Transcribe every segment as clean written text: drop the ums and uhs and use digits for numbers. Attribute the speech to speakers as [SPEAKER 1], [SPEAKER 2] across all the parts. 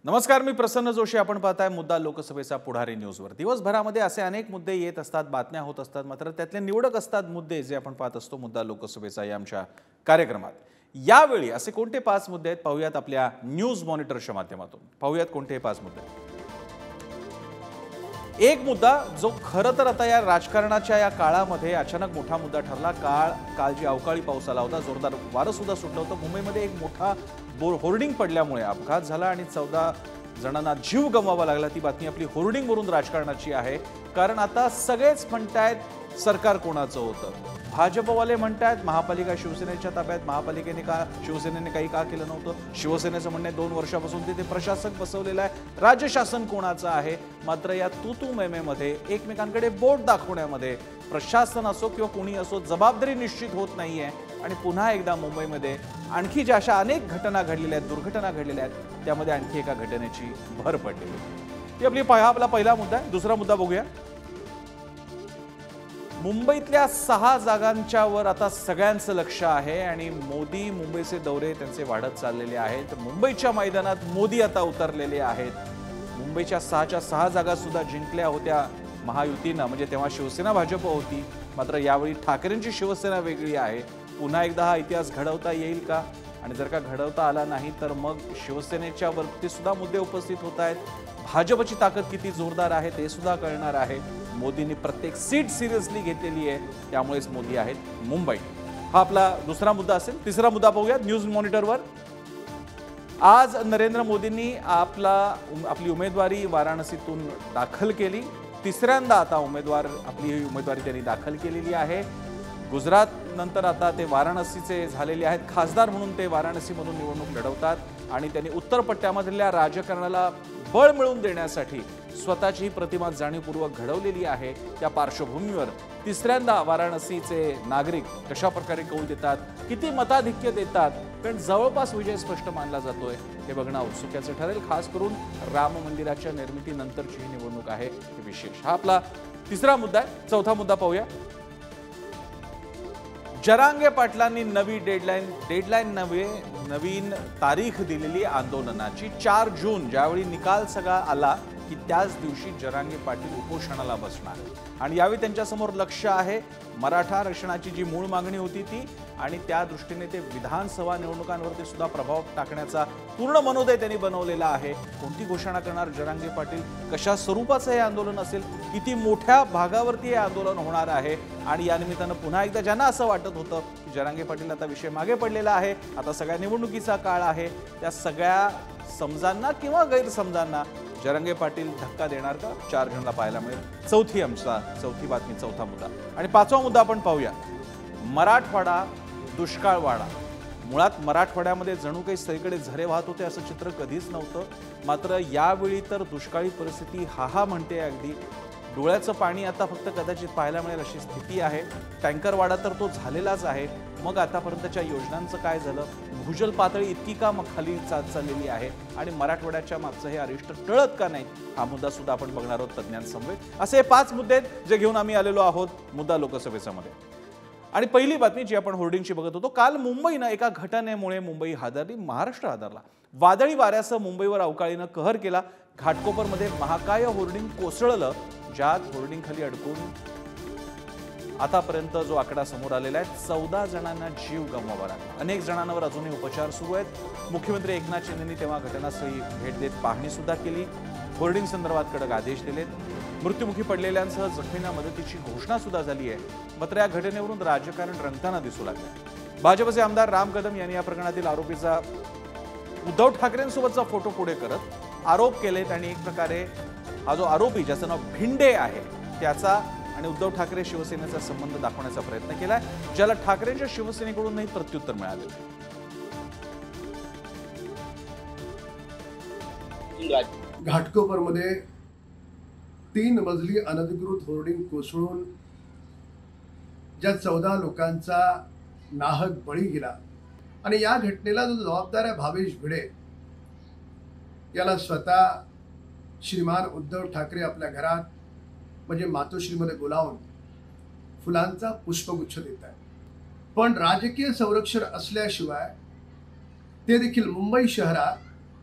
[SPEAKER 1] नमस्कार, मी प्रसन्न जोशी. आपण पाहताय मुद्दा लोकसभेचा पुढारी न्यूजवर. दिवसभरामध्ये असे अनेक मुद्दे येत असतात, बातम्या होत असतात, मात्र त्यातले निवडक असतात मुद्दे जे आपण पाहत असतो मुद्दा लोकसभेचा या आमच्या कार्यक्रमात. यावेळी असे कोणते 5 मुद्दे आहेत पाहूयात आपल्या न्यूज मॉनिटरच्या माध्यमातून. पाहूयात कोणते हे 5 मुद्दे. एक मुद्दा जो खरं तर आता या राजकारणाच्या या काळामध्ये अचानक मोठा मुद्दा ठरला. काल जी अवकाळी पाऊस आला होता, जोरदार वारं सुद्धा सुटलं होतं. मुंबईमध्ये एक मोठा होर्डिंग पडल्यामुळे अपघात झाला आणि 14 जणांना जीव गमवावा लागला. ती बातमी आपली होर्डिंगवरून राजकारणाची आहे. कारण आता सगळेच म्हणतायत सरकार कोणाचं होतं. भाजपवाले म्हणतायत महापालिका शिवसेनेच्या ताब्यात, महापालिकेने का शिवसेनेने काही का केलं नव्हतं. शिवसेनेचं म्हणणे 2 वर्षापासून तिथे प्रशासक बसवलेला आहे, राज्य शासन कोणाचं आहे. मात्र या तू मेमेमध्ये एकमेकांकडे बोट दाखवण्यामध्ये प्रशासन असो किंवा कोणी असो जबाबदारी निश्चित होत नाहीये. आणि पुन्हा एकदा मुंबईमध्ये आणखी ज्या अशा अनेक घटना घडलेल्या आहेत, दुर्घटना घडलेल्या आहेत, त्यामध्ये आणखी एका घटनेची भर पडलेली. ही आपला पहिला मुद्दा आहे. दुसरा मुद्दा बघूया. मुंबईतल्या 6 जागांच्या वर आता सगळ्यांचं लक्ष आहे आणि मोदी मुंबईचे दौरे त्यांचे वाढत चाललेले आहेत. मुंबईच्या मैदानात मोदी आता उतरलेले आहेत. मुंबईच्या 6च्या 6 जागा सुद्धा जिंकल्या होत्या महायुतीनं, म्हणजे तेव्हा शिवसेना भाजप होती. मात्र यावेळी ठाकरेंची शिवसेना वेगळी आहे. पुन्हा एकदा हा इतिहास घडवता येईल का? आणि जर का घडवता आला नाही तर मग शिवसेनेच्या वरती सुद्धा मुद्दे उपस्थित होत आहेत. भाजपची ताकद किती जोरदार आहे ते सुद्धा कळणार आहे. मोदींनी प्रत्येक सीट सिरियसली घेतलेली आहे, त्यामुळेच मोदी आहेत मुंबईत. हा आपला दुसरा मुद्दा असेल. तिसरा मुद्दा पाहूया न्यूज मॉनिटरवर. आज नरेंद्र मोदींनी आपली उमेदवारी वाराणसीतून दाखल केली. तिसऱ्यांदा आता आपली उमेदवारी त्यांनी दाखल केलेली आहे. गुजरात नंतर आता ते वाराणसीचे झालेले आहेत. खासदार म्हणून ते वाराणसीमधून निवडणूक लढवतात आणि त्यांनी उत्तर पट्ट्यामधल्या राजकारणाला बळ मिळवून देण्यासाठी स्वतःची प्रतिमा जाणीवपूर्वक घडवलेली आहे. त्या पार्श्वभूमीवर तिसऱ्यांदा वाराणसीचे नागरिक कशा प्रकारे कौल देतात, किती मताधिक्य देतात, कारण जवळपास विजय स्पष्ट मानला जातोय हे बघणं औत्सुक्याचं ठरेल. खास करून राम मंदिराच्या निर्मितीनंतरची ही निवडणूक आहे, हे विशेष. हा आपला तिसरा मुद्दा आहे. चौथा मुद्दा पाहूया. जरांगे पाटलांनी नवीन तारीख दिलेली आंदोलनाची. 4 जून ज्यावेळी निकाल सगळा आला की त्याच दिवशी जरांगे पाटील उपोषणाला बसणार. आणि यावेळी त्यांच्यासमोर लक्ष आहे मराठा आरक्षणाची जी मूळ मागणी होती ती, आणि त्या दृष्टीने ते विधानसभा निवडणुकांवरती सुद्धा प्रभाव टाकण्याचा पूर्ण मनोदय त्यांनी बनवलेला आहे. कोणती घोषणा करणार जरांगे पाटील, कशा स्वरूपाचं हे आंदोलन असेल, किती मोठ्या भागावरती हे आंदोलन होणार आहे. आणि या निमित्तानं पुन्हा एकदा ज्यांना असं वाटत होतं की जरांगे पाटील आता विषय मागे पडलेला आहे, आता सगळ्या निवडणुकीचा काळ आहे, त्या सगळ्या समजांना किंवा गैरसमजांना जरांगे पाटील धक्का देणार का? 4 जूनला पाहायला मिळेल. चौथी बातमी, चौथा मुद्दा. आणि 5वा मुद्दा आपण पाहूया. मराठवाडा दुष्काळवाडा. मुळात मराठवाड्यामध्ये जणू काही सगळीकडे झरे वाहत होते असं चित्र कधीच नव्हतं. मात्र यावेळी तर दुष्काळी परिस्थिती हा म्हणते अगदी. डोळ्याचं पाणी आता फक्त कदाचित पाहायला मिळेल अशी स्थिती आहे. टँकरवाडा तर तो झालेलाच आहे. मग आतापर्यंतच्या योजनांचं काय झालं? भूजल पातळी इतकी का मग खाली चाललेली आहे? आणि मराठवाड्याच्या मागचं हे अरिष्ट टळत का नाही? हा मुद्दा सुद्धा आपण बघणार आहोत तज्ज्ञांसमवेत. असे 5 मुद्दे आहेत जे घेऊन आम्ही आलेलो आहोत मुद्दा लोकसभेमध्ये. आणि पहिली बातमी जी आपण होर्डिंगची बघत होतो. काल मुंबईनं एका घटनेमुळे मुंबई हादरली, महाराष्ट्र हादरला. वादळी वाऱ्यासह मुंबईवर अवकाळीनं कहर केला. घाटकोपरमध्ये महाकाय होर्डिंग कोसळलं, ज्यात होर्डिंग खाली अडकून आतापर्यंत जो आकडा समोर आलेला आहे 14 जणांना जीव गमवावा लागला. अनेक जणांवर अजूनही उपचार सुरू आहेत. मुख्यमंत्री एकनाथ शिंदेंनी तेव्हा घटनास्थळी भेट देत पाहणी सुद्धा केली. होर्डिंग संदर्भात कडक आदेश दिलेत. मृत्युमुखी पडलेल्यांसह जखमींना मदतीची घोषणा सुद्धा झाली आहे. मात्र या घटनेवरून राजकारण रंगताना दिसू लागले. भाजपचे आमदार राम कदम यांनी या प्रकरणातील आरोपीचा उद्धव ठाकरेंसोबतचा फोटो पुढे करत आरोप केलेत. आणि एक प्रकारे हा जो आरोपी ज्याचं नाव भिंडे आहे त्याचा आणि उद्धव ठाकरे शिवसेनेचा संबंध दाखवण्याचा प्रयत्न केलाय, ज्याला ठाकरेंच्या शिवसेनेकडूनही प्रत्युत्तर मिळाले.
[SPEAKER 2] घाटकोपरमध्ये 3 मजली अनधिकृत होर्डिंग कोसळून ज्या 14 लोकांचा नाहक बळी गेला, आणि या घटनेला जो जबाबदार आहे भावेश भिडे, याला स्वतः श्रीमान उद्धव ठाकरे आपल्या घरात म्हणजे मातोश्रीमध्ये बोलावून फुलांचा पुष्पगुच्छ देत आहे. पण राजकीय संरक्षण असल्याशिवाय ते देखील मुंबई शहरात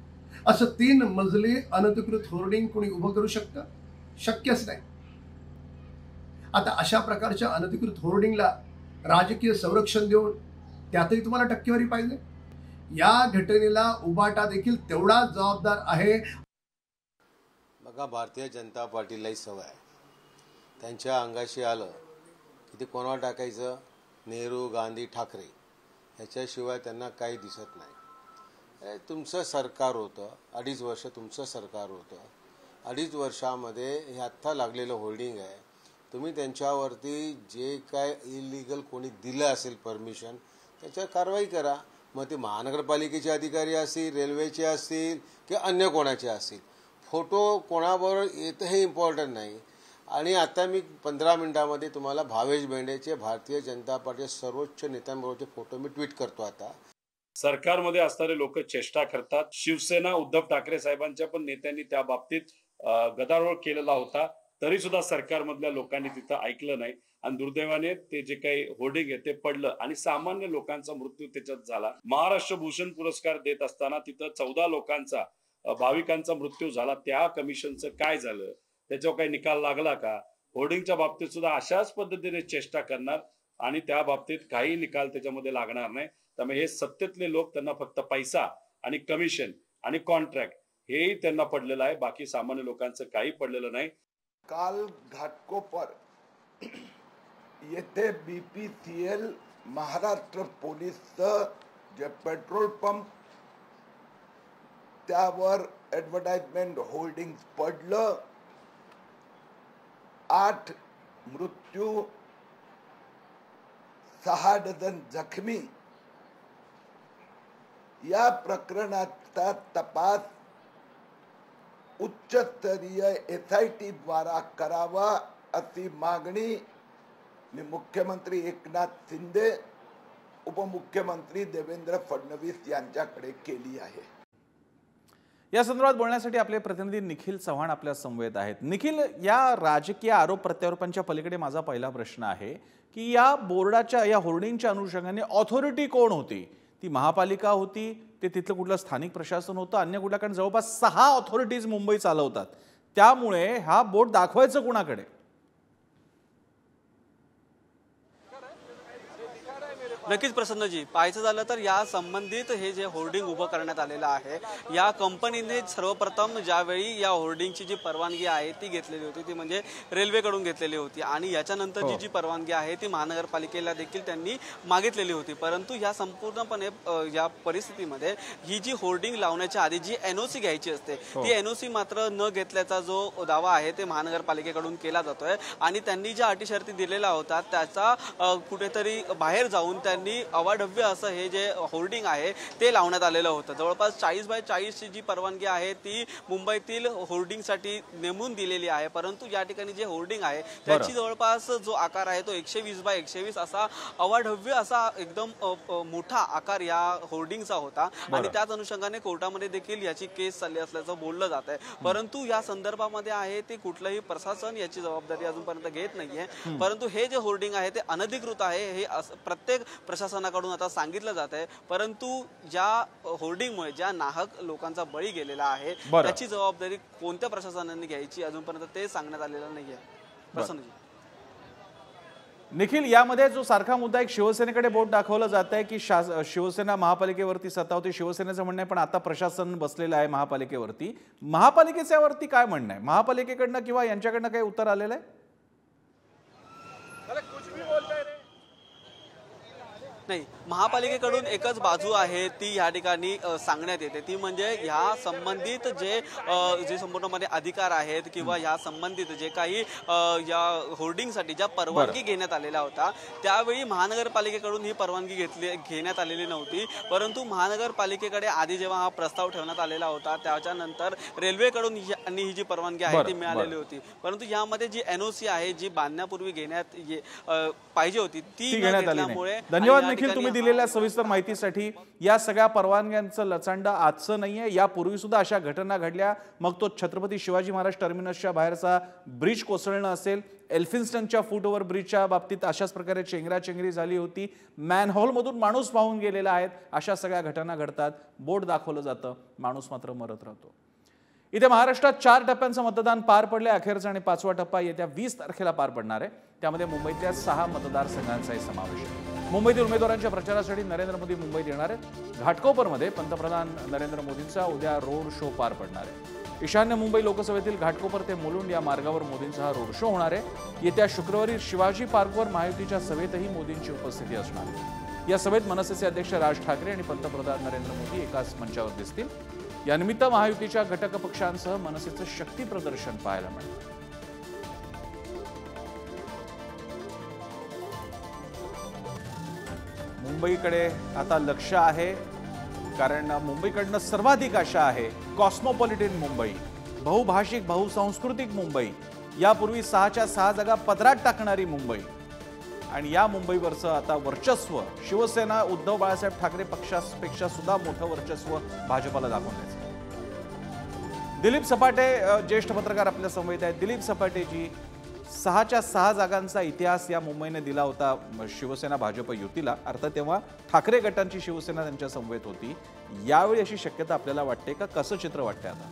[SPEAKER 2] असं 3 मजली अनधिकृत होर्डिंग कोणी उभं करू शकतं? शक्यच नाही. आता अशा प्रकारच्या अनधिकृत होर्डिंगला राजकीय संरक्षण देऊन त्यातही तुम्हाला टक्केवारी पाहिजे. या घटनेला उबाटा देखील तेवढाच जबाबदार आहे.
[SPEAKER 3] बघा, भारतीय जनता पार्टीलाही सवय आहे. त्यांच्या अंगाशी आलं की ते कोणावर टाकायचं? नेहरू, गांधी, ठाकरे, ह्याच्याशिवाय त्यांना काही दिसत नाही. तुमचं सरकार होतं, 2.5 वर्ष तुमचं सरकार होतं. 2.5 वर्षामध्ये हे आत्ता लागलेलं होल्डिंग आहे. तुम्ही त्यांच्यावरती जे काय इलिगल कोणी दिलं असेल परमिशन, त्याच्यावर कारवाई करा. मग ते महानगरपालिकेचे अधिकारी असतील, रेल्वेचे असतील किंवा अन्य कोणाचे असतील. फोटो कोणाबरोबर येतं हे इम्पॉर्टंट नाही. आणि आता मी 15 मिनिटांमध्ये तुम्हाला भावेश बेंडेचे, भारतीय जनता पार्टीच्या सर्वोच्च नेत्यांबरोबरचे फोटो मी ट्विट करतो. आता
[SPEAKER 4] सरकारमध्ये असणारे लोक चेष्टा करतात. शिवसेना उद्धव ठाकरे साहेबांच्या पण नेत्यांनी त्या बाबतीत गदारोळ केलेला होता, तरी सुद्धा सरकारमधल्या लोकांनी तिथं ऐकलं नाही. आणि दुर्दैवाने ते जे काही होर्डिंग आहे ते पडलं आणि सामान्य लोकांचा मृत्यू त्याच्यात झाला. महाराष्ट्र भूषण पुरस्कार देत असताना तिथं 14 लोकांचा, भाविकांचा मृत्यू झाला. त्या कमिशनचं काय झालं? त्याच्यावर काही निकाल लागला का? होर्डिंगच्या बाबतीत सुद्धा अशाच पद्धतीने चेष्टा करणार आणि त्या बाबतीत काही निकाल त्याच्यामध्ये लागणार नाही. त्यामुळे हे सत्तेतले लोक, त्यांना फक्त पैसा आणि कमिशन आणि कॉन्ट्रॅक्ट हेही त्यांना पडलेलं आहे. बाकी सामान्य लोकांचं काही पडलेलं नाही.
[SPEAKER 5] काल घाटकोपर येथे BPCL महाराष्ट्र पोलीसचं जे पेट्रोल पंप त्यावर ॲडव्हर्टाइजमेंट होर्डिंग पडलं. 8 मृत्यू, 6 डझन जखमी. या प्रकरणाचा तपास उच्चस्तरीय SIT द्वारा करावा अशी मागणी मी मुख्यमंत्री एकनाथ शिंदे, उपमुख्यमंत्री देवेंद्र फडणवीस यांच्याकडे केली आहे.
[SPEAKER 1] या संदर्भात बोलण्यासाठी आपले प्रतिनिधी निखिल चव्हाण आपल्या समवेत आहेत. निखिल, या राजकीय आरोप प्रत्यारोपांच्या पलीकडे माझा पहिला प्रश्न आहे की या बोर्डाच्या, या होर्डिंगच्या अनुषंगाने ऑथॉरिटी कोण होती? ती महापालिका होती, ते तिथलं कुठलं स्थानिक प्रशासन होतं, अन्य कुठलं? कारण जवळपास 6 ऑथॉरिटीज मुंबई चालवतात. त्यामुळे हा बोर्ड दाखवायचं कुणाकडे?
[SPEAKER 6] नक्कीच प्रसन्नजी, पाहायचं झालं तर या संबंधित हे जे होर्डिंग उभं करण्यात आलेलं आहे, या कंपनीने सर्वप्रथम ज्यावेळी या होर्डिंगची जी परवानगी आहे ती घेतलेली होती, ती म्हणजे रेल्वेकडून घेतलेली होती. आणि याच्यानंतर जी परवानगी आहे ती महानगरपालिकेला देखील त्यांनी मागितलेली होती. परंतु या संपूर्णपणे या परिस्थितीमध्ये ही जी होर्डिंग लावण्याच्या आधी जी NOC घ्यायची असते, ती NOC मात्र न घेतल्याचा जो दावा आहे ते महानगरपालिकेकडून केला जातोय. आणि त्यांनी ज्या अटी शर्ती दिलेल्या होत्या त्याचा कुठेतरी बाहेर जाऊन त्यांनी अवाढव्य असं हे जे होर्डिंग आहे ते लावण्यात आलेलं होतं. जवळपास 40x40 ची जी परवानगी आहे ती मुंबईतील होर्डिंगसाठी नेमून दिलेली आहे. परंतु या ठिकाणी जे होर्डिंग आहे त्याची जवळपास जो आकार आहे तो 120x120 असा अवाढव्य असा एकदम मोठा आकार या होर्डिंगचा होता. आणि त्याच अनुषंगाने कोर्टामध्ये देखील याची केस चालली असल्याचं बोललं जात आहे. परंतु या संदर्भामध्ये आहे ते कुठलंही प्रशासन याची जबाबदारी अजूनपर्यंत घेत नाहीये. परंतु हे जे होर्डिंग आहे ते अनधिकृत आहे हे प्रत्येक प्रशासनाकडून आता सांगितलं जात आहे. परंतु ज्या होर्डिंगमुळे ज्या नाहक लोकांचा बळी गेलेला आहे त्याची जबाबदारी कोणत्या प्रशासनाने घ्यायची अजूनपर्यंत ते सांगण्यात आलेलं नाहीये. प्रसन्नजी.
[SPEAKER 1] निखिल, यामध्ये जो सारखा मुद्दा एक शिवसेनेकडे बोट दाखवलं जात आहे की शिवसेना महापालिकेवरती सत्ता होती. शिवसेनेचं म्हणणं आहे पण आता प्रशासन बसलेलं आहे महापालिकेवरती. महापालिकेच्या वरती काय म्हणणं आहे? महापालिकेकडनं किंवा यांच्याकडनं काही उत्तर आलेलं आहे?
[SPEAKER 6] नाही, महापालिकेकडून एकच बाजू आहे ती या ठिकाणी सांगण्यात येते, ती म्हणजे ह्या संबंधित जे संपूर्णपणे अधिकार आहेत किंवा ह्या संबंधित जे काही या होर्डिंगसाठी ज्या परवानगी घेण्यात आलेल्या होत्या त्यावेळी महानगरपालिकेकडून ही परवानगी घेण्यात आलेली नव्हती. परंतु महानगरपालिकेकडे आधी जेव्हा हा प्रस्ताव ठेवण्यात आलेला होता त्याच्यानंतर रेल्वेकडून ही जी परवानगी आहे ती मिळालेली होती. परंतु यामध्ये जी NOC आहे जी बांधण्यापूर्वी घेण्यात पाहिजे होती ती न घेतल्यामुळे.
[SPEAKER 1] धन्यवाद निखिल, तुम्ही दिलेल्या सविस्तर माहितीसाठी. या सगळ्या परवानग्यांचं लचांड आजचं नाहीये, यापूर्वी सुद्धा अशा घटना घडल्या. मग तो छत्रपती शिवाजी महाराज टर्मिनसच्या बाहेरचा ब्रिज कोसळणं असेल, एल्फिन्स्टनच्या फुट ओव्हर ब्रिजच्या बाबतीत अशाच प्रकारे चेंगराचेंगरी झाली होती, मॅनहोलमधून माणूस वाहून गेलेला आहे. अशा सगळ्या घटना घडतात, बोट दाखवलं जातं, माणूस मात्र मरत राहतो. इथे महाराष्ट्रात 4 टप्प्यांचं मतदान पार पडले. अखेरचा आणि 5वा टप्पा येत्या 20 तारखेला पार पडणार आहे. त्यामध्ये मुंबईतल्या 6 मतदारसंघांचाही समावेश आहे. मुंबईतील उमेदवारांच्या प्रचारासाठी नरेंद्र मोदी मुंबईत येणार आहेत. घाटकोपरमध्ये पंतप्रधान नरेंद्र मोदींचा उद्या रोड शो पार पडणार आहे. ईशान्य मुंबई लोकसभेतील घाटकोपर ते मुलुंड या मार्गावर मोदींचा हा रोड शो होणार आहे. येत्या शुक्रवारी शिवाजी पार्कवर महायुतीच्या सभेतही मोदींची उपस्थिती असणार आहे. या सभेत मनसेचे अध्यक्ष राज ठाकरे आणि पंतप्रधान नरेंद्र मोदी एकाच मंचावर दिसतील. यानिमित्त महायुतीच्या घटक पक्षांसह मनसेचं शक्ती प्रदर्शन पाहायला मिळेल. मुंबईकडे आता लक्ष आहे, कारण मुंबईकडनं सर्वाधिक आशा आहे. कॉस्मोपॉलिटन मुंबई, बहुभाषिक बहुसांस्कृतिक मुंबई, यापूर्वी 6च्या 6 जागा पदरात टाकणारी मुंबई, आणि या मुंबईवरचं आता वर्चस्व शिवसेना उद्धव बाळासाहेब ठाकरे पक्षापेक्षा सुद्धा मोठं वर्चस्व भाजपला दाखवून द्यायचं. दिलीप सपाटे ज्येष्ठ पत्रकार आपल्या समवेत आहेत. दिलीप सपाटेजी, 6च्या 6 जागांचा इतिहास या मुंबईने दिला होता शिवसेना भाजप युतीला. अर्थात तेव्हा ठाकरे गटांची शिवसेना त्यांच्या समवेत होती. यावेळी अशी शक्यता आपल्याला वाटते का? कसं चित्र वाटतंय आता?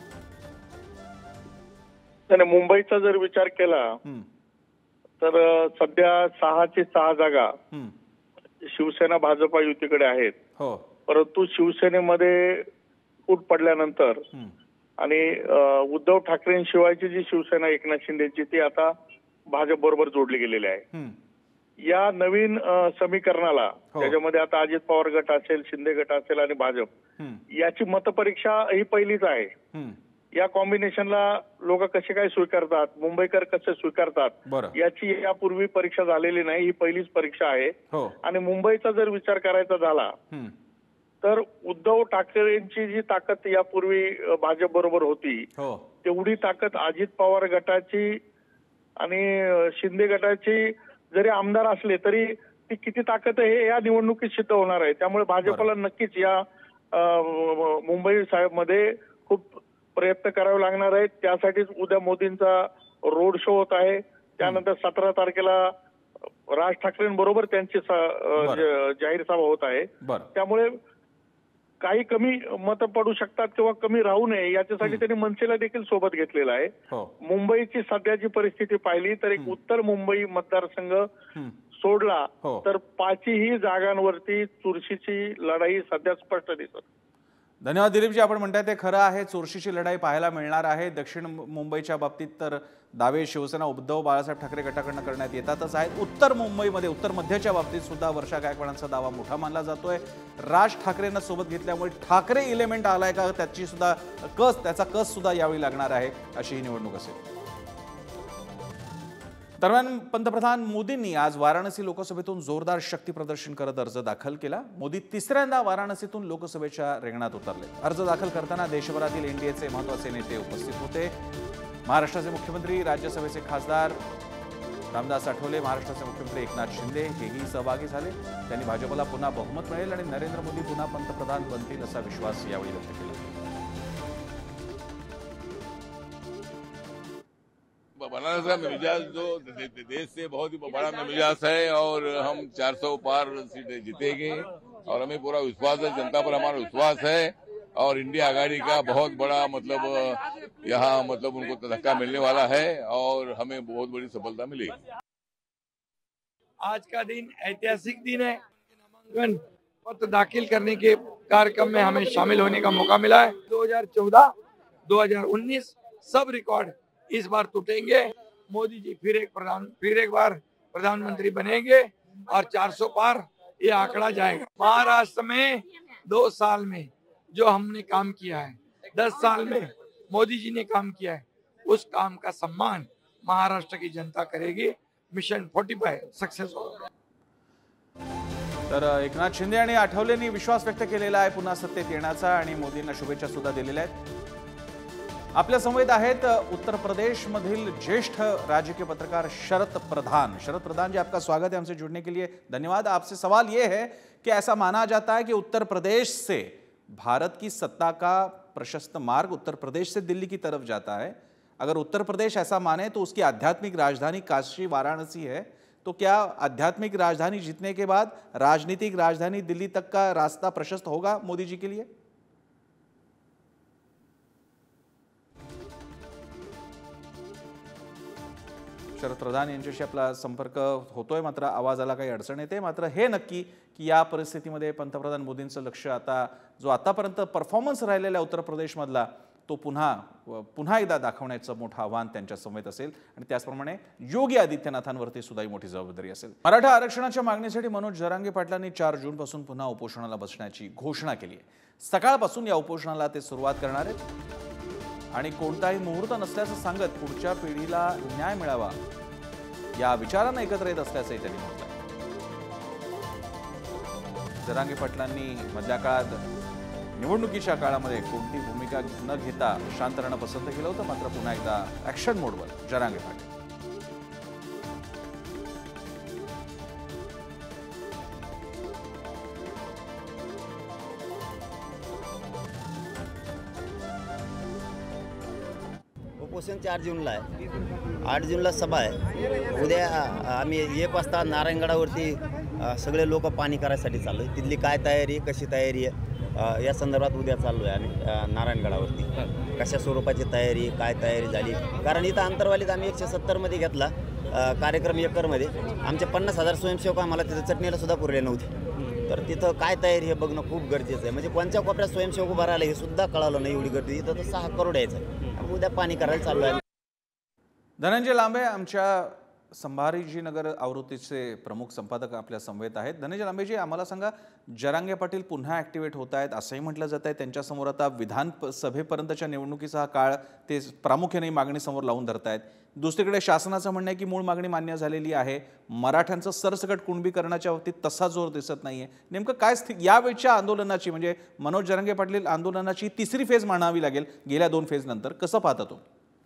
[SPEAKER 7] त्याने मुंबईचा जर विचार केला तर सध्या 6ची 6 जागा शिवसेना भाजप युतीकडे आहेत.
[SPEAKER 1] हो,
[SPEAKER 7] परंतु शिवसेनेमध्ये फूट पडल्यानंतर आणि उद्धव ठाकरेंशिवायची जी शिवसेना एकनाथ शिंदेची ती आता भाजप बरोबर जोडली गेलेली आहे. या नवीन समीकरणाला त्याच्यामध्ये आता अजित पवार गट असेल, शिंदे गट असेल आणि भाजप याची मतपरीक्षा ही पहिलीच आहे. या कॉम्बिनेशनला लोक कसे काय स्वीकारतात, मुंबईकर कसे स्वीकारतात याची यापूर्वी परीक्षा झालेली नाही. ही पहिलीच परीक्षा आहे. आणि मुंबईचा जर विचार करायचा झाला तर उद्धव ठाकरेंची जी ताकद यापूर्वी भाजप बरोबर होती तेवढी ताकद अजित पवार गटाची आणि शिंदे गटाची जरी आमदार असले तरी ती किती ताकद आहे या निवडणुकीत सिद्ध होणार आहे. त्यामुळे भाजपला नक्कीच या मुंबई साहेबमध्ये खूप प्रयत्न करावे लागणार आहेत. त्यासाठीच उद्या मोदींचा रोड शो होत आहे. त्यानंतर 17 तारखेला राज ठाकरेंबरोबर त्यांची जाहीर सभा होत आहे. त्यामुळे काही कमी मतं पडू शकतात किंवा कमी राहू नये याच्यासाठी त्यांनी मनसेला देखील सोबत घेतलेला आहे. मुंबईची सध्याची परिस्थिती पाहिली तर एक उत्तर मुंबई मतदारसंघ सोडला तर 5ही जागांवरती चुरशीची लढाई सध्या स्पष्ट दिसत.
[SPEAKER 1] धन्यवाद दिलीपजी. आपण म्हणताय ते खरं आहे, चुरशीची लढाई पाहायला मिळणार आहे. दक्षिण मुंबईच्या बाबतीत तर दावे शिवसेना उद्धव बाळासाहेब ठाकरे गटाकडनं करण्यात येतातच आहेत. उत्तर मुंबईमध्ये, उत्तर मध्यच्या बाबतीत सुद्धा वर्षा गायकवाडांचा दावा मोठा मानला जातोय. राज ठाकरेंना सोबत घेतल्यामुळे ठाकरे इलेमेंट आलाय का, त्याची सुद्धा त्याचा कस सुद्धा यावेळी लागणार आहे, अशी ही निवडणूक असेल. दरम्यान पंतप्रधान मोदींनी आज वाराणसी लोकसभेतून जोरदार शक्ती प्रदर्शन करत अर्ज दाखल केला. मोदी तिसऱ्यांदा वाराणसीतून लोकसभेच्या रिंगणात उतरले. अर्ज दाखल करताना देशभरातील एनडीएचे महत्त्वाचे नेते उपस्थित होते. महाराष्ट्राचे मुख्यमंत्री, राज्यसभेचे खासदार रामदास आठवले, महाराष्ट्राचे मुख्यमंत्री एकनाथ शिंदे हेही सहभागी झाले. त्यांनी भाजपला पुन्हा बहुमत मिळेल आणि नरेंद्र मोदी पुन्हा पंतप्रधान बनतील असा विश्वास यावेळी व्यक्त केला.
[SPEAKER 8] बनारस का मिजाज जो देश से बहुत ही बड़ा मिजाज है और हम 400 पार सीटें जीतेंगे और हमें पूरा विश्वास है, जनता पर हमारा विश्वास है और इंडिया आघाड़ी का बहुत बड़ा यहाँ उनको धक्का मिलने वाला है और हमें बहुत बड़ी सफलता मिलेगी.
[SPEAKER 9] आज का दिन ऐतिहासिक दिन है. नामांकन पत्र दाखिल करने के कार्यक्रम में हमें शामिल होने का मौका मिला है. 2014, 2019 सब रिकॉर्ड इस बार टूटेंगे. मोदी जी फिर एक बार प्रधानमंत्री बनेंगे और 400 पार ये आंकड़ा जाएगा. महाराष्ट्र में 2 साल में जो हमने काम किया है, 10 साल में मोदी जी ने काम किया है, उस काम का सम्मान महाराष्ट्र की जनता करेगी. मिशन 45 सक्सेस होगा.
[SPEAKER 1] तर एकनाथ शिंदे आणि आठवलेंनी विश्वास व्यक्त केलेला आहे पुन्हा सत्तेत येण्याचा आणि मोदींना शुभेच्छा सुद्धा दिलेल्या आहेत. आपल्या समवेत आहेत उत्तर प्रदेश मधील ज्येष्ठ राजकीय पत्रकार शरद प्रधान। शरद प्रधान जी, आपका स्वागत है हमसे जुड़ने के लिए, धन्यवाद। आपसे सवाल ये है कि ऐसा माना जाता है कि उत्तर प्रदेश से भारत की सत्ता का प्रशस्त मार्ग उत्तर प्रदेश से दिल्ली की तरफ जाता है। अगर उत्तर प्रदेश ऐसा माने तो उसकी आध्यात्मिक राजधानी काशी वाराणसी है, तो क्या आध्यात्मिक राजधानी जीतने के बाद राजनीतिक राजधानी दिल्ली तक का रास्ता प्रशस्त होगा मोदी जी के लिए? शरद प्रधान यांच्याशी आपला संपर्क होतोय, मात्र आवाजाला काही अडचण येते। मात्र हे नक्की की या परिस्थितीमध्ये पंतप्रधान मोदींचं लक्ष आता जो आतापर्यंत परफॉर्मन्स राहिलेला उत्तर प्रदेशमधला तो पुन्हा एकदा दाखवण्याचं मोठं आव्हान त्यांच्या समवेत असेल आणि त्याचप्रमाणे योगी आदित्यनाथांवरती सुद्धा मोठी जबाबदारी असेल। मराठा आरक्षणाच्या मागणीसाठी मनोज जरांगे पाटलांनी 4 जून पासून पुन्हा उपोषणाला बसण्याची घोषणा केली आहे। सकाळपासून या उपोषणाला ते सुरुवात करणार आहेत आणि कोणताही मुहूर्त नसल्याचं सांगत पुढच्या पिढीला न्याय मिळावा या विचारांना एकत्र येत असल्याचंही त्यांनी म्हटलं। जरांगे पाटलांनी मधल्या काळात निवडणुकीच्या काळामध्ये कोणती भूमिका न घेता शांत राहणं पसंत केलं होतं, मात्र पुन्हा एकदा ऍक्शन मोडवर जरांगे पाटील।
[SPEAKER 10] उपोषण 4 जूनला आहे, 8 जूनला सभा आहे। उद्या आम्ही 1 वाजता नारायणगडावरती सगळे लोक पाणी करायसाठी चाललो आहे। तिथली काय तयारी, कशी तयारी आहे या संदर्भात उद्या चाललो आहे आम्ही नारायणगडावरती। कशा स्वरूपाची तयारी, काय तयारी झाली, कारण इथं अंतरवालीत आम्ही 170 मध्ये घेतला कार्यक्रम एकरमध्ये। आमचे 50,000 स्वयंसेवक आम्हाला तिथं चटणीला सुद्धा पुरले नव्हते, तर तिथं काय तयारी हे बघणं खूप गरजेचं आहे। म्हणजे कोणत्या कोपऱ्यात स्वयंसेवक उभा राहिला हे सुद्धा कळालं नाही, एवढी गर्दी इथं तर 6 करोड यायचं। उद्या पाणी करायला चाललो आहे।
[SPEAKER 1] धनंजय लांबे आमच्या संभाजीनगर आवृत्तीचे प्रमुख संपादक आपल्या समवेत आहेत। धनंजय लांबेजी, आम्हाला सांगा, जरांगे पाटील पुन्हा ॲक्टिवेट होत आहेत असंही म्हटलं जात आहे। त्यांच्यासमोर आता विधानसभेपर्यंतच्या निवडणुकीचा हा काळ ते प्रामुख्याने मागणी समोर लावून धरत आहेत। दुसरीकडे शासनाचं म्हणणं आहे की मूळ मागणी मान्य झालेली आहे, मराठ्यांचं सरसकट कुणबीकरणाच्या बाबतीत तसा जोर दिसत नाहीये। नेमकं काय यावेळच्या आंदोलनाची, म्हणजे मनोज जरांगे पाटील आंदोलनाची तिसरी फेज म्हणावी लागेल गेल्या 2 फेज नंतर, कसं पाहता तो?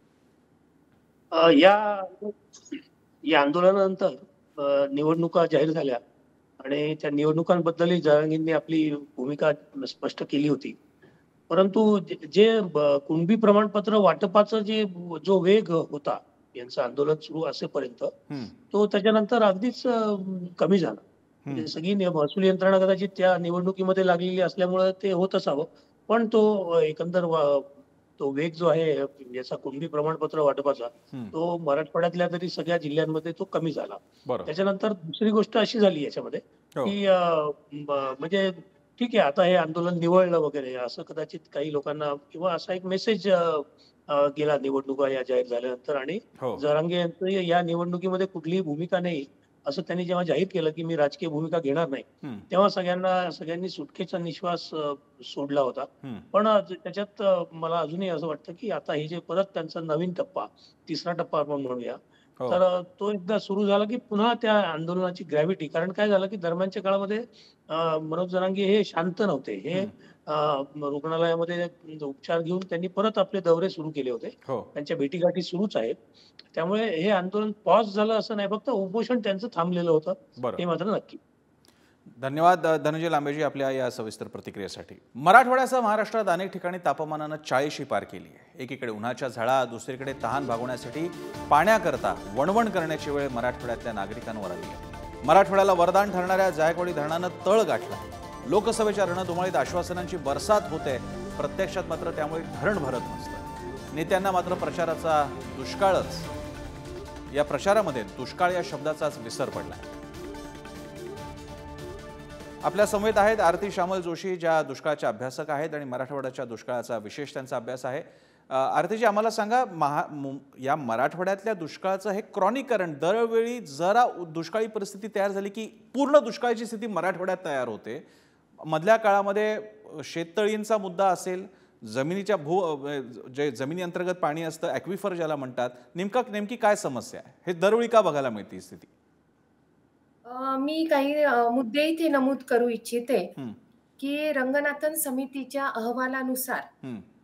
[SPEAKER 11] या आंदोलनानंतर निवडणुका जाहीर झाल्या आणि त्या निवडणुकांबद्दलही जरांगेंनी आपली भूमिका स्पष्ट केली होती। परंतु जे कुणबी प्रमाणपत्र वाटपाचा जो वेग होता यांचं आंदोलन सुरू असेपर्यंत, तो त्याच्यानंतर अगदीच कमी झाला। म्हणजे सगळी महसूल यंत्रणा कदाचित त्या निवडणुकीमध्ये लागलेली असल्यामुळे ते होत असावं, पण तो एकंदर तो वेग जो आहे याचा कुणबी प्रमाणपत्र वाटपाचा, तो मराठवाड्यातल्या तरी सगळ्या जिल्ह्यांमध्ये तो कमी झाला। त्याच्यानंतर दुसरी गोष्ट अशी झाली याच्यामध्ये की म्हणजे ठीक आहे, आता हे आंदोलन निवळलं वगैरे असं कदाचित काही लोकांना, किंवा असा एक मेसेज गेला निवडणुका या जाहीर झाल्यानंतर। आणि जरांगे यांचं या निवडणुकीमध्ये कुठलीही भूमिका नाही असं त्यांनी जेव्हा जाहीर केलं की मी राजकीय भूमिका घेणार नाही, तेव्हा सगळ्यांनी सुटकेचा निश्वास सोडला होता। पण त्याच्यात मला अजूनही असं वाटतं की आता हे जे परत त्यांचा नवीन टप्पा, तिसरा टप्पा आपण म्हणूया, तर तो एकदा सुरू झाला की पुन्हा त्या आंदोलनाची ग्रॅव्हिटी, कारण काय झालं की दरम्यानच्या काळामध्ये मनोज जरांगे हे शांत नव्हते। हे रुग्णालयामध्ये उपचार घेऊन त्यांनी परत आपले दौरे सुरू केले होते, त्यांच्या भेटीगाठी सुरूच आहेत। त्यामुळे हे आंदोलन पॉज झालं असं नाही, फक्त उपोषण त्यांचं थांबलेलं होतं, हे मात्र नक्की।
[SPEAKER 1] धन्यवाद धनंजय लांबेजी आपल्या या सविस्तर प्रतिक्रियेसाठी। मराठवाड्यासह महाराष्ट्रात अनेक ठिकाणी तापमानानं 40 पार केली आहे। एकीकडे उन्हाच्या झळा, दुसरीकडे तहान भागवण्यासाठी पाण्याकरता वणवण करण्याची वेळ मराठवाड्यातल्या नागरिकांवर आली आहे। मराठवाड्याला वरदान ठरणाऱ्या जायकवाडी धरणानं तळ गाठला। लोकसभेच्या रणधुमाळीत आश्वासनांची बरसात होते, प्रत्यक्षात मात्र त्यामुळे धरण भरत नसतं। नेत्यांना मात्र प्रचाराचा दुष्काळच, या प्रचारामध्ये दुष्काळ या शब्दाचाच विसर पडला। आपल्या समवेत आहेत आरती श्यामल जोशी, ज्या दुष्काळाच्या अभ्यासक आहेत आणि मराठवाड्याच्या दुष्काळाचा विशेष त्यांचा अभ्यास आहे। आरतीजी, आम्हाला सांगा, या मराठवाड्यातल्या दुष्काळाचं हे क्रॉनिकरण, दरवेळी जरा दुष्काळी परिस्थिती तयार झाली की पूर्ण दुष्काळाची स्थिती मराठवाड्यात तयार होते। मधल्या काळामध्ये शेततळींचा मुद्दा असेल, जमिनीच्या जे जमिनी अंतर्गत पाणी असतं, ॲक्विफर ज्याला म्हणतात, नेमकी काय समस्या आहे? हे दरवेळी का बघायला मिळते स्थिती?
[SPEAKER 12] मी काही मुद्दे इथे नमूद करू इच्छिते की रंगनाथन समितीच्या अहवालानुसार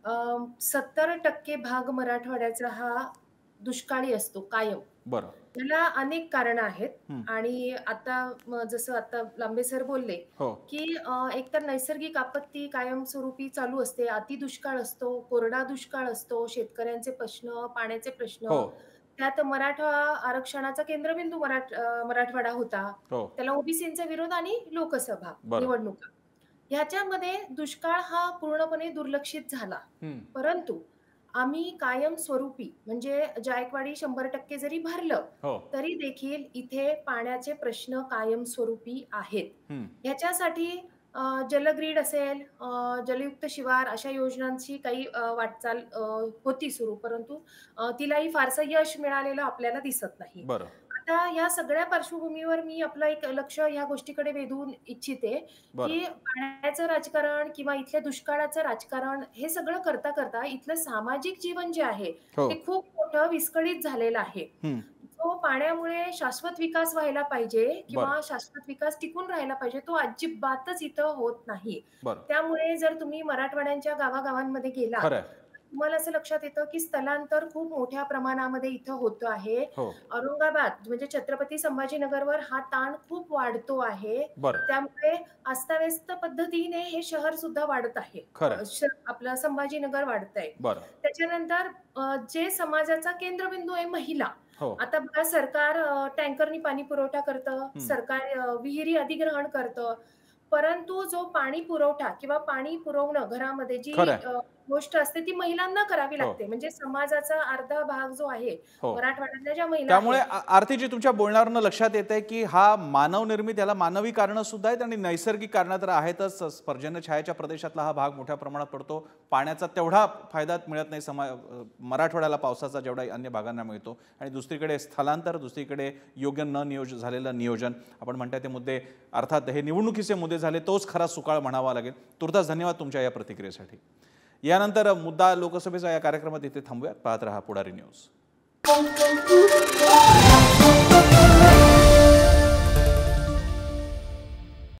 [SPEAKER 12] 70% भाग मराठवाड्याचा हा दुष्काळी असतो कायम.
[SPEAKER 1] बरं.
[SPEAKER 12] त्याला अनेक कारणं आहेत आणि आता जसं आता लांबे सर बोलले
[SPEAKER 1] हो.
[SPEAKER 12] की एकतर नैसर्गिक आपत्ती कायमस्वरूपी चालू असते, अति दुष्काळ असतो, कोरडा दुष्काळ असतो, शेतकऱ्यांचे प्रश्न, पाण्याचे प्रश्न.
[SPEAKER 1] हो.
[SPEAKER 12] त्यात मराठा आरक्षणाचा केंद्रबिंदू मराठवाडा होता.
[SPEAKER 1] हो.
[SPEAKER 12] त्याला ओबीसींचा विरोध आणि लोकसभा
[SPEAKER 1] बरं.
[SPEAKER 12] निवडणुका. ह्याच्यामध्ये दुष्काळ हा पूर्णपणे दुर्लक्षित झाला. परंतु आम्ही कायमस्वरूपी म्हणजे जायकवाडी 100% जरी भरलं
[SPEAKER 1] हो.
[SPEAKER 12] तरी देखील इथे पाण्याचे प्रश्न कायमस्वरूपी आहेत. ह्याच्यासाठी जलग्रीड असेल, जलयुक्त शिवार अशा योजनांची काही वाटचाल होती सुरू, परंतु तिलाही फारसं यश मिळालेलं आपल्याला दिसत नाही.
[SPEAKER 1] बरं.
[SPEAKER 12] आता या सगळ्या पार्श्वभूमीवर मी आपलं एक लक्ष या गोष्टीकडे वेधून इच्छिते की पाण्याचं राजकारण किंवा इथल्या दुष्काळाचं राजकारण हे सगळं करता करता इथलं सामाजिक जीवन जे आहे ते खूप मोठं विस्कळीत झालेलं आहे. जो पाण्यामुळे शाश्वत विकास व्हायला पाहिजे किंवा शाश्वत विकास टिकून राहायला पाहिजे तो अजिबातच इथं होत नाही. त्यामुळे जर तुम्ही मराठवाड्यांच्या गावागावांमध्ये गेला तुम्हाला असं लक्षात येतं की स्थलांतर खूप मोठ्या प्रमाणामध्ये इथं होतं आहे. औरंगाबाद म्हणजे छत्रपती संभाजीनगरवर हा ताण खूप वाढतो आहे. त्यामुळे अस्ताव्यस्त पद्धतीने हे शहर सुद्धा वाढत आहे. आपलं संभाजीनगर वाढत आहे. त्याच्यानंतर जे समाजाचा केंद्रबिंदू आहे महिला. आता बघा सरकार टँकरनी पाणी पुरवठा करतं, सरकार विहिरी अधिग्रहण करतं, परंतु जो पाणी पुरवठा किंवा पाणी पुरवणं घरामध्ये जी गोष्ट असते ती महिलांना करावी लागते. म्हणजे समाजाचा अर्धा भाग जो आहे मराठवाड्यातल्या ज्या महिला.
[SPEAKER 1] त्यामुळे आरतीजी तुमच्या बोलण्यावरून लक्षात येते की हा मानव निर्मित याला मानवी कारणं सुद्धा आहेत आणि नैसर्गिक कारणं तर आहेतच. पर्जन्यछायाच्या प्रदेशातला हा भाग मोठ्या प्रमाणात पडतो. पाण्याचा तेवढा फायदा मिळत नाही मराठवाड्याला पावसाचा जेवढा अन्य भागांना मिळतो. आणि दुसरीकडे स्थलांतर, दुसरीकडे योग्य झालेलं नियोजन. आपण म्हणताय ते मुद्दे अर्थात हे निवडणुकीचे मुद्दे झाले तोच खरा सुकाळ म्हणावा लागेल. तुर्तास धन्यवाद तुमच्या या प्रतिक्रियेसाठी. यानंतर मुद्दा लोकसभेचा या कार्यक्रमात इथे थांबूयात. पाहत रहा पुढारी न्यूज.